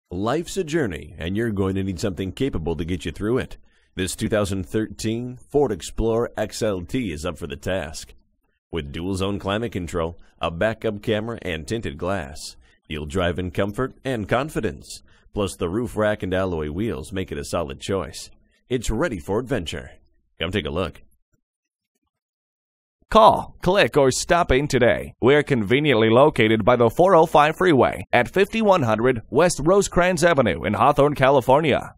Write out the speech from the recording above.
Life's a journey, and you're going to need something capable to get you through it. This 2013 Ford Explorer XLT is up for the task. With dual-zone climate control, a backup camera, and tinted glass, you'll drive in comfort and confidence. Plus, the roof rack and alloy wheels make it a solid choice. It's ready for adventure. Come take a look. Call, click, or stop in today. We're conveniently located by the 405 freeway at 5100 West Rosecrans Avenue in Hawthorne, California.